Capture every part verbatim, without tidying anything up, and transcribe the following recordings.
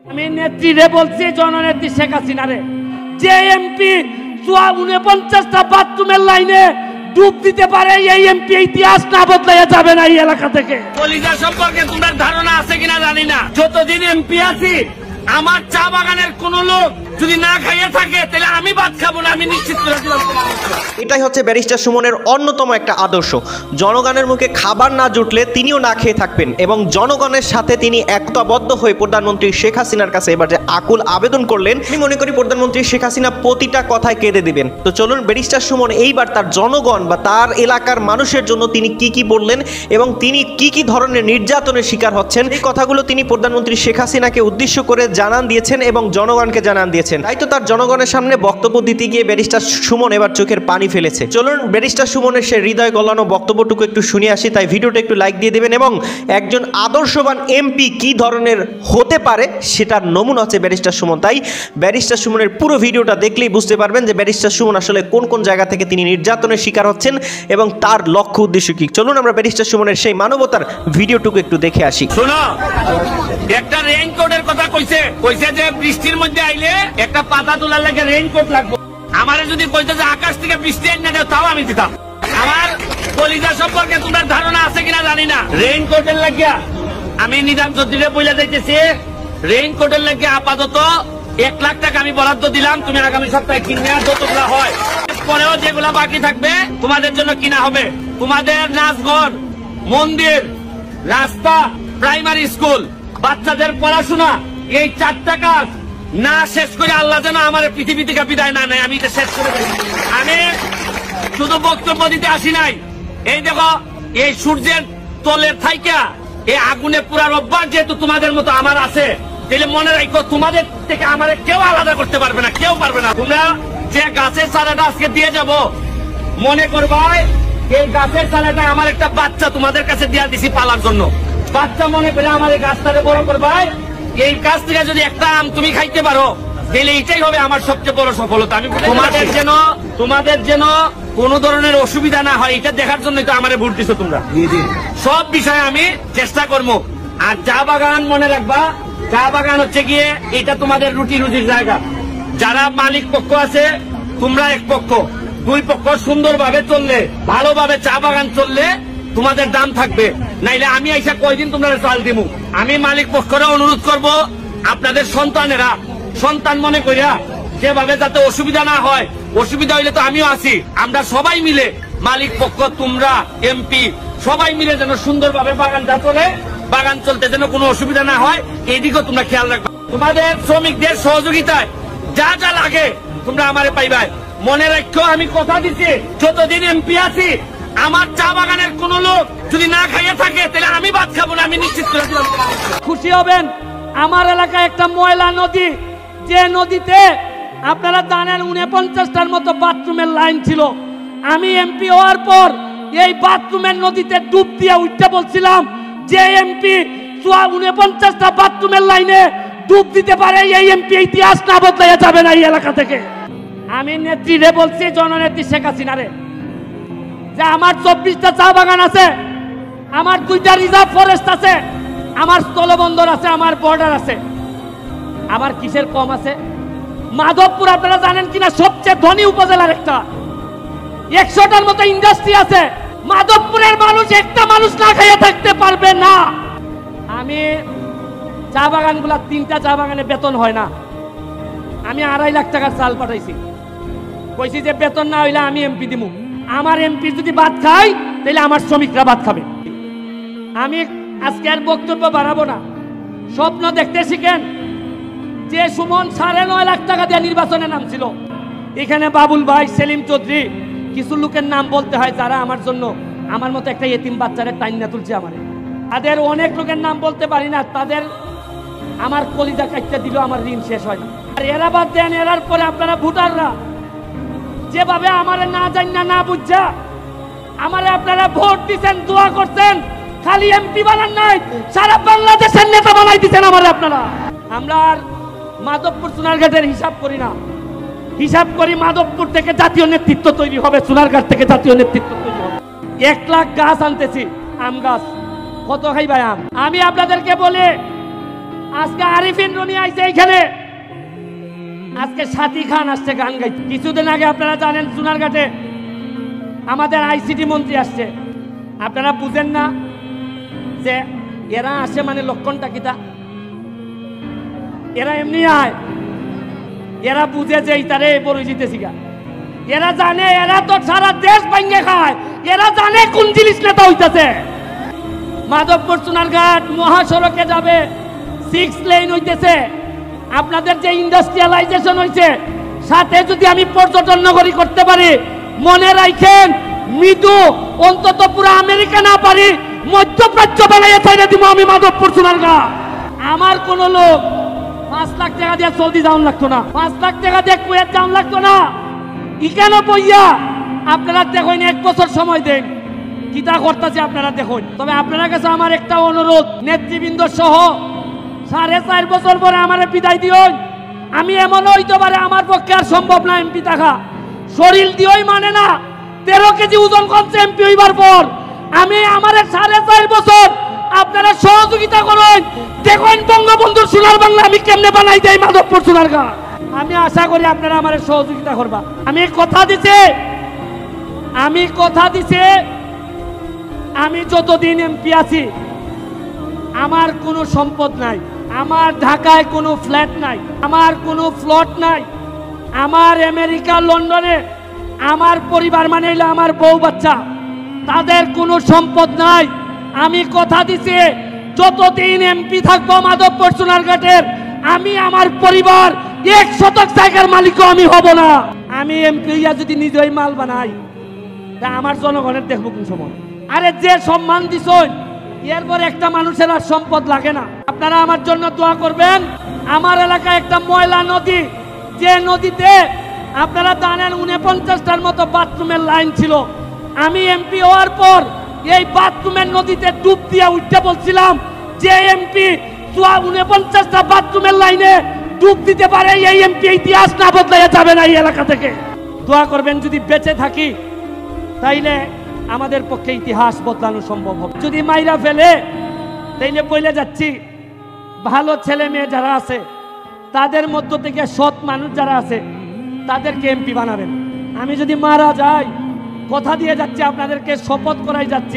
আমি নেত্রীরে বলছি, জননেত্রী শেখ হাসিনারে, যে এমপি উনপঞ্চাশটা বাথরুমের লাইনে ডুব দিতে পারে, এই এমপি ইতিহাস না বদলাইয়া যাবে না এই এলাকা থেকে। কলিজা সম্পর্কে তোমার ধারণা আছে কিনা জানি না, যতদিন এমপি আছি আমার চা বাগানের কোন লোক যদি না খাইয়ে থাকে তাহলে আমি ভাত খাবো না, আমি নিশ্চিত করে দিলাম। এটাই হচ্ছে ব্যারিস্টার সুমনের অন্যতম একটা আদর্শ। জনগণের মুখে খাবার না জুটলে তিনিও না খেয়ে থাকবেন এবং জনগণের সাথে তিনি একতাবদ্ধ হয়ে প্রধানমন্ত্রী শেখ হাসিনার কাছে এবার যে আকুল আবেদন করলেন, আমি মনে করি প্রধানমন্ত্রী শেখ হাসিনা প্রতিটা কথায় কেঁদে দিবেন। তো চলুন ব্যারিস্টার সুমন এইবার তার জনগণ বা তার এলাকার মানুষের জন্য তিনি কি কি বললেন এবং তিনি কি কি ধরনের নির্যাতনের শিকার হচ্ছেন, এই কথাগুলো তিনি প্রধানমন্ত্রী শেখ হাসিনাকে উদ্দেশ্য করে জানান দিয়েছেন এবং জনগণকে জানান দিয়েছেন। তাই তো তার জনগণের সামনে বক্তব্য দিতে গিয়ে ব্যারিস্টার সুমন এবার চোখের পানি ফেলেছে। চলুন ব্যারিস্টার সুমনের সে হৃদয় গলানো বক্তব্যটুকু একটু শুনে আসি। তাই ভিডিওটা একটু লাইক দিয়ে দেবেন এবং একজন আদর্শবান এমপি কি ধরনের হতে পারে সেটার নমুনা হচ্ছে ব্যারিস্টার সুমন। তাই ব্যারিস্টার সুমনের পুরো ভিডিওটা দেখলেই বুঝতে পারবেন যে ব্যারিস্টার সুমন আসলে কোন কোন জায়গা থেকে তিনি নির্যাতনের শিকার হচ্ছেন এবং তার লক্ষ্য উদ্দেশ্য কি। চলুন আমরা ব্যারিস্টার সুমনের সেই মানবতার ভিডিওটুকু একটু দেখে আসি। শোনো, একটা রেইনকোটের কথা কইছে কইছে যে বৃষ্টির মধ্যে আইলে একটা পাতা তোলার লাগে রেইনকোট লাগবে। আমারে যদি কইতে যে আকাশ থেকে বৃষ্টি এনে দেও তাও আমি দিতাম। আমার কলিজা সম্পর্কে তোমার ধারণা আছে কিনা জানি না, রেইনকোটের লাগিয়া আমি নিজাম চৌধুরীরে বইলা যাইতেছি, রেইনকোটের লাগিয়া আপাতত এক লাখ টাকা আমি বরাদ্দ দিলাম, তুমি আগামী সপ্তাহে কিনে যতগুলা হয় পরেও যেগুলা বাকি থাকবে তোমাদের জন্য কিনা হবে। তোমাদের নাচঘর, মন্দির, রাস্তা, প্রাইমারি স্কুল, বাচ্চাদের পড়াশোনা, এই চারটা কাজ না শেষ করে আল্লাহ যেন আমার পৃথিবী থেকে বিদায় না নেয়, আমি এটা শেষ করে দিই। আমি শুধু বক্তব্য দিতে আসি নাই, এই দেখো এই সূর্যের তলের থাইকা এই আগুনে পুরার অভ্যাস যেহেতু তোমাদের মতো আমার আছে, তাহলে মনে রাখো তোমাদের থেকে আমার কেউ আলাদা করতে পারবে না, কেউ পারবে না। তোমরা যে গাছের চারাটা আজকে দিয়ে যাব, মনে করবা এই গাছের চারাটা আমার একটা বাচ্চা তোমাদের কাছে দিয়ে দিছি পালার জন্য। বাচ্চা মনে করে আমার এই গাছটাকে বড় করবা, এই গাছ থেকে যদি একটা আম তুমি খাইতে পারো তাহলে এটাই হবে আমার সবচেয়ে বড় সফলতা। আমি তোমাদের যেন তোমাদের যেন কোন ধরনের অসুবিধা না হয় এটা দেখার জন্যই তো আমারে ভোট দিছো তোমরা। সব বিষয়ে আমি চেষ্টা করবো। আর চা বাগান মনে রাখবা, চা বাগান হচ্ছে গিয়ে এটা তোমাদের রুটি রুজির জায়গা। যারা মালিক পক্ষ আছে তোমরা এক পক্ষ, দুই পক্ষ সুন্দরভাবে চললে, ভালোভাবে চা বাগান চললে তোমাদের দাম থাকবে, নাইলে আমি আইসা কয়দিন তোমরা চাল দিব। আমি মালিক পক্ষরা অনুরোধ করব, আপনাদের সন্তানেরা সন্তান মনে করিয়া যেভাবে যাতে অসুবিধা না হয়, অসুবিধা হইলে তো আমিও আছি, আমরা সবাই মিলে মালিক পক্ষ, তোমরা এমপি সবাই মিলে যেন সুন্দরভাবে বাগানটা চলে, বাগান চলতে যেন কোনো অসুবিধা না হয়, এইদিকেও তোমরা খেয়াল রাখবে। তোমাদের শ্রমিকদের সহযোগিতায় যা যা লাগে তোমরা আমারে পাইবাই। মনে রাখো আমি কথা দিচ্ছি, যতদিন এমপি আছি আমার চা বাগানের কোন লোক যদি না খাইয়ে থাকে তাহলে আমি ভাত খাবো না, আমি নিশ্চিত করে দিলাম। খুশি হবেন, আমার এলাকায় একটা ময়লা নদী, যে নদীতে আপনারা জানেন উনপঞ্চাশটার মতো বাথরুমের লাইন ছিল। আমি এমপি হওয়ার পর এই বাথরুমের নদীতে ডুব দিয়ে উঠতে বলছিলাম, যে এমপি উনপঞ্চাশটা বাথরুমের লাইনে ডুব দিতে পারে, এই এমপি ইতিহাস না বদলাইয়া যাবে না এই এলাকা থেকে। আমি নেত্রীরে বলছি, জননেত্রী শেখ হাসিনারে, যে আমার চব্বিশটা চা বাগান আছে, আমার দুইটা রিজার্ভ ফরেস্ট আছে, আমার স্থলবন্দর আছে, আমার বর্ডার আছে, আমার কিসের কম আছে? মাধবপুর আপনারা জানেন কিনা সবচেয়ে ধনী উপজেলার একটা, একশোটার মতো ইন্ডাস্ট্রি আছে। মাধবপুরের মানুষ একটা মানুষ না খাইয়ে থাকতে পারবে না। আমি চা বাগানগুলা, তিনটা চা বাগানে বেতন হয় না, আমি আড়াই লাখ টাকার চাল পাঠাইছি, কইছি যে বেতন না হইলে আমি এমপি দিব। আমার এমপি যদি ভাত খাই তাহলে আমার শ্রমিকরা ভাত খাবে। আমি আজকে আর বক্তব্য বাড়াবো না, স্বপ্ন দেখতে শিখেন। যে সুমন সাড়ে নয় লাখ টাকা দিয়ে নির্বাচনে নামছিল, এখানে বাবুল ভাই, সেলিম চৌধুরী, কিছু লোকের নাম বলতে হয় যারা আমার জন্য, আমার মতো একটা এতিম বাচ্চারে টাইনা তুলছে আমারে। তাদের অনেক লোকের নাম বলতে পারি না, তাদের আমার কলিজা কাটতে দিল, আমার ঋণ শেষ হয় না। আর এরা বাদ দেন, এরার পরে আপনারা ভোটাররা যেভাবে আমারে না জানা না বুঝা আমারে আপনারা ভোট দিচ্ছেন, দোয়া করছেন, খালি এমপি বানান নাই, সারা বাংলাদেশের নেতা বানাই দিচ্ছেন আমারে আপনারা। আমরা আর মাধবপুর সোনারঘাটের হিসাব করি না, হিসাব করি মাধবপুর থেকে জাতীয় নেতৃত্ব তৈরি হবে, সোনারঘাট থেকে জাতীয় নেতৃত্ব তৈরি হবে। এক লাখ গাছ আনতেছি, আম গাছ, কত খাইবাই আম। আমি আপনাদেরকে বলি, আজকে আরিফিন রনি আইছে এইখানে, আজকে সাথী খান আসছে গান গাইতে। কিছুদিন আগে আপনারা জানেন সোনারঘাটে আমাদের আইসিটি মন্ত্রী আসছে। আপনারা বুঝেন না যে এরা আসে মানে লক্ষণটা কিতা? এরা এমনি আয়, এরা বুঝে যে ইতারে বড় জিতেছি গা। এরা জানে এরা তো সারা দেশ ভাঙ্গে খায়, এরা জানে কোন জিনিস নেতা হইতাছে। মাধবপুর সোনারঘাট মহাসড়কে যাবে, সিক্স লেন হইতেছে। আপনাদের যে ইন্ডাস্ট্রিয়ালাইজেশন হয়েছে, সাথে যদি আমি পর্যটন নগরী করতে পারি, মনে রাখেন মৃদু অন্তত পুরো আমেরিকা না পারি মধ্যপ্রাচ্য বানাইয়া ছাইড়া দিব আমি মাধবপুর সোনারঘাট। আমার কোন লোক পাঁচ লাখ টাকা দিয়ে সৌদি যাওয়ান লাগতো না, পাঁচ লাখ টাকা দিয়ে কুয়েত যাওয়ান লাগতো না। ইকেন বইয়া আপনারা দেখুন, এক বছর সময় দেন কিতা করতেছে আপনারা দেখুন। তবে আপনার কাছে আমার একটা অনুরোধ, নেতৃবৃন্দ সহ সাড়ে চার বছর পরে আমার বিদায় দিও। আমি এমন হইতে পারে আমার পক্ষে আর সম্ভব না এমপি থাকা, শরীর দিয়েই মানে না। তেরো কেজি ওজন কমছে এমপি হইবার পর। আমি আমার সাড়ে চার বছর আপনারা সহযোগিতা করুন, দেখুন বঙ্গবন্ধুর সোনার বাংলা আমি কেমনে বানাই দেই মাধবপুর সোনারঘাট। আমি আশা করি আপনারা আমার সহযোগিতা করবা। আমি কথা দিছি, আমি কথা দিছি আমি যতদিন এমপি আছি আমার কোনো সম্পদ নাই, আমার ঢাকায় কোনো ফ্ল্যাট নাই, আমার কোনো প্লট নাই, আমার আমেরিকা লন্ডনে আমার পরিবার মানে হইলো আমার বউ বাচ্চা, তাদের কোনো সম্পদ নাই। আমি কথা দিছি যতদিন এমপি থাকবো মাধবপুর সোনারঘাটের, আমি আমার পরিবার এক শতক জায়গার মালিকও আমি হব না। আমি এমপি যদি নিজেই মাল বানাই তা আমার জনগণের দেখবো কোন সময়? আরে যে সম্মান দিছেন এরপর একটা মানুষের আর সম্পদ লাগে না। আপনারা আমার জন্য দোয়া করবেন। আমার এলাকায় একটা ময়লা নদী, যে নদীতে আপনারা জানেন উনপঞ্চাশটার মতো বাথরুমের লাইন ছিল। আমি এমপি হওয়ার পর এই বাথরুমের নদীতে ডুব দিয়ে উঠতে বলছিলাম, যে এমপি উনপঞ্চাশটা বাথরুমের লাইনে ডুব দিতে পারে এই এমপি ইতিহাস না বদলাইয়া যাবে না এই এলাকা থেকে। দোয়া করবেন যদি বেঁচে থাকি তাইলে আমাদের পক্ষে ইতিহাস বদলানো সম্ভব হবে। যদি মাইরা ফেলে তাইলে বলে যাচ্ছি, ভালো ছেলে মেয়ে যারা আছে তাদের মধ্য থেকে সৎ মানুষ যারা আছে তাদেরকে এমপি বানাবেন। আমি যদি মারা যাই, কথা দিয়ে যাচ্ছি, আপনাদেরকে শপথ করাই যাচ্ছি,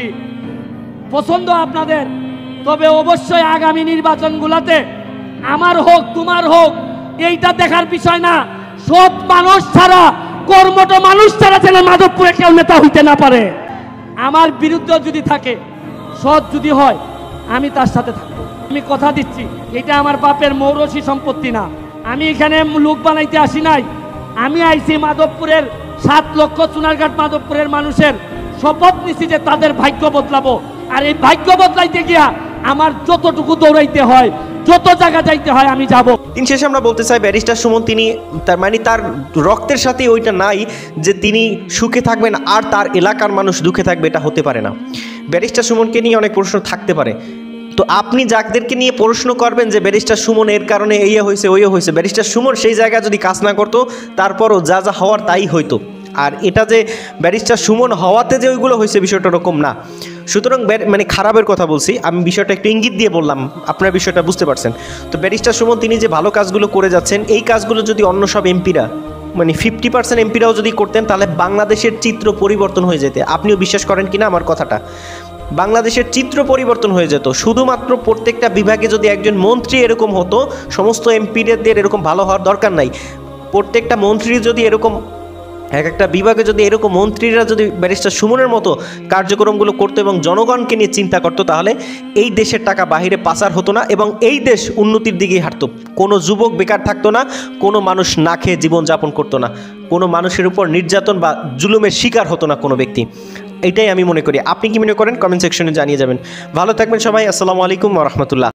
পছন্দ আপনাদের, তবে অবশ্যই আগামী নির্বাচনগুলোতে আমার হোক তোমার হোক এইটা দেখার বিষয় না, সৎ মানুষ ছাড়া, কর্মঠ মানুষ ছাড়া যেন মাধবপুরে কেউ নেতা হইতে না পারে। আমার বিরুদ্ধে যদি থাকে, সৎ যদি হয়, আমি তার সাথে থাকবো। আমি কথা দিচ্ছি, এটা আমার বাপের মৌরসী সম্পত্তি না। আমি এখানে লোক বানাইতে আসি নাই, আমি আইছি মাধবপুরের সাত লক্ষ সোনারঘাট মাধবপুরের মানুষের শপথ নিছি যে তাদের ভাগ্য বদলাবো। আর এই ভাগ্য বদলাইতে গিয়া আমার যতটুকু দৌড়াইতে হয়, যত জায়গা যাইতে হয় আমি যাব। দিন শেষে আমরা বলতে চাই ব্যারিস্টার সুমন তিনি তার মানে তার রক্তের সাথে ওইটা নাই যে তিনি সুখে থাকবেন আর তার এলাকার মানুষ দুঃখে থাকবে, এটা হতে পারে না। ব্যারিস্টার সুমনকে নিয়ে অনেক প্রশ্ন থাকতে পারে, তো আপনি যাদেরকে নিয়ে প্রশ্ন করবেন যে ব্যারিস্টার সুমন এর কারণে এই হয়েছে ওই হয়েছে, ব্যারিস্টার সুমন সেই জায়গায় যদি কাজ না করতো তারপরও যা যা হওয়ার তাই হইতো। আর এটা যে ব্যারিস্টার সুমন হওয়াতে যে ওইগুলো হয়েছে বিষয়টা ওরকম না। সুতরাং মানে খারাপের কথা বলছি, আমি বিষয়টা একটু ইঙ্গিত দিয়ে বললাম, আপনার বিষয়টা বুঝতে পারছেন। তো ব্যারিস্টার সুমন তিনি যে ভালো কাজগুলো করে যাচ্ছেন, এই কাজগুলো যদি অন্য সব এমপিরা মানে ফিফটি পার্সেন্ট এমপিরাও যদি করতেন তাহলে বাংলাদেশের চিত্র পরিবর্তন হয়ে যেতে। আপনিও বিশ্বাস করেন কিনা আমার কথাটা, বাংলাদেশের চিত্র পরিবর্তন হয়ে যেত। শুধুমাত্র প্রত্যেকটা বিভাগে যদি একজন মন্ত্রী এরকম হতো, সমস্ত এমপিদের এরকম ভালো হওয়ার দরকার নাই। প্রত্যেকটা মন্ত্রী যদি এরকম, এক একটা বিভাগে যদি এরকম মন্ত্রীরা যদি ব্যারিস্টার সুমনের মতো কার্যক্রমগুলো করতো এবং জনগণকে নিয়ে চিন্তা করতো, তাহলে এই দেশের টাকা বাহিরে পাচার হতো না এবং এই দেশ উন্নতির দিকেই হাঁটতো। কোনো যুবক বেকার থাকতো না, কোনো মানুষ না খেয়ে জীবনযাপন করতো না, কোনো মানুষের উপর নির্যাতন বা জুলুমের শিকার হতো না কোনো ব্যক্তি। এটাই আমি মনে করি। আপনি কি মনে করেন কমেন্ট সেকশনে জানিয়ে যাবেন। ভালো থাকবেন সবাই। আসসালামু আলাইকুম ওয়া রাহমাতুল্লাহ।